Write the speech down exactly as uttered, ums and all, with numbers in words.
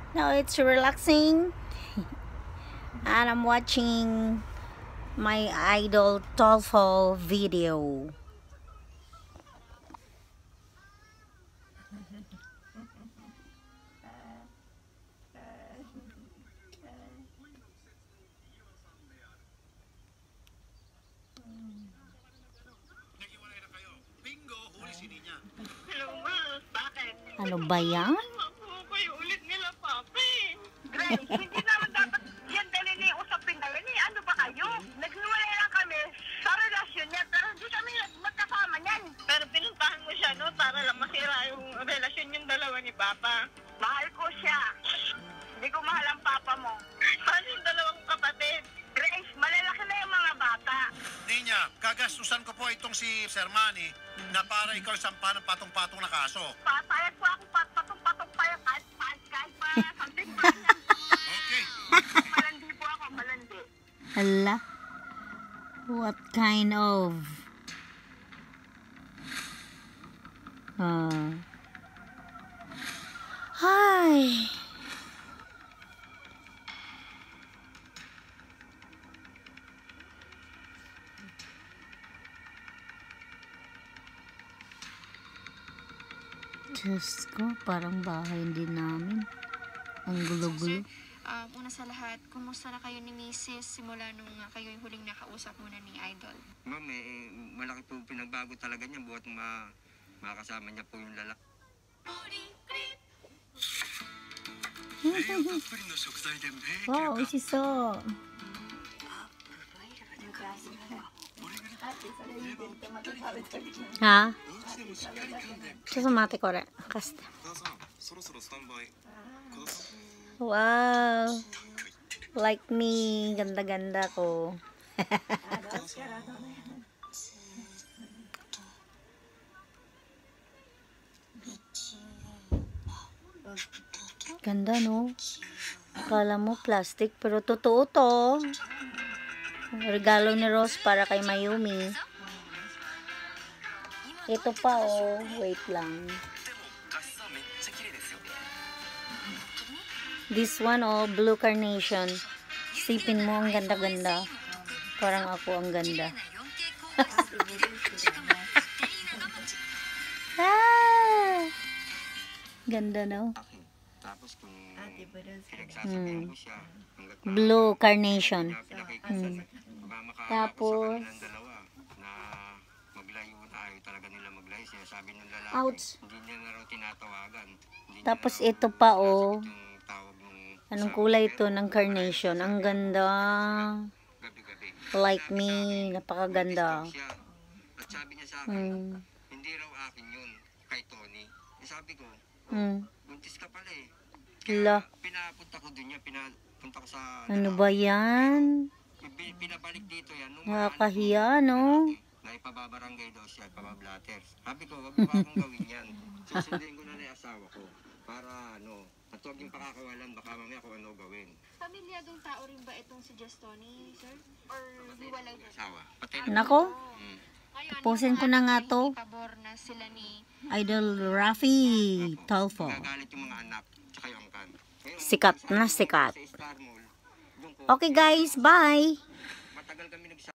Now it's relaxing and I'm watching my idol tulfo video. Ano ba yan? Ulit nila, papi. Grace, hindi naman dapat yan dali na yung usapin ngayon eh. Ano ba kayo? Nagnuwalay lang kami sa relasyon niya, pero hindi kami magkasama niyan. Pero pinuntahan mo siya, no? Para lang masira yung relasyon yung dalawa ni Papa. Mahal ko siya. Hindi ko mahal ang Papa mo. Paano yung dalawang kapatid? Grace, malalaki na yung mga bata. Ninya, gagastusan ko po itong si Sir Manny na para ikaw sampa ng patong-patong na kaso. Papayag po ako patong-patong pa yung kahit kahit kahit pa something pa yan. Okay. Malandi po ako, malandi. Hala? What kind of? Ah. Hi. Diyos ko, parang bahay din namin. Ang gulo-gulo. Uh, una sa lahat, kumusta na kayo ni Missus simula nung uh, kayo yung huling nakausap muna ni Idol? Ma'am, eh, malaki po pinagbago talaga niya buhat ma makasama niya po yung lalaki. Wow, oishisou. Ha? ちょっと待ってこれ貸して。Wow, like me, ganda-ganda ko. Ganda, no? Akala mo plastic, pero totoo to. Regalo ni Rose para kay Mayumi. Ito pa, oh. Wait lang. This one, oh. Blue carnation. Sipin mo, ang ganda-ganda. Parang ako ang ganda. Ah! Ganda, no? Hmm. Blue carnation. Hmm. Tapos, ouch. Tapos ito pa, oh. Anong kulay ito ng carnation? Ang ganda. Like me. Napakaganda. Hmm. Hindi raw akin yun kay Tony. Sabi ko, Hmm. buntis ka pala eh. Hala. Pinapunta ko dun yan. Pinapunta ko sa... Ano ba yan? Pinabalik dito yan. Nakakahiya, no? Na ipababarangay daw siya, ipabablatter. Sabi ko, wag mo akong gawin yan. Susundin ko na na yung asawa ko. Para ano, at huwag yung pakakawalan, baka mamaya kung ano gawin. Pamilyadong tao rin ba itong si Just Tony, sir? Or hiwalay ba? Asawa. Nako, Hmm. tapusin ko na nga to. Pabor na sila ni Idol Rafi Tulfo. Gagalit yung mga anak, tsaka yung angkan. Sikat na sikat. Sa Star Mall, doon ko, Okay guys, bye! matagal kami nagsa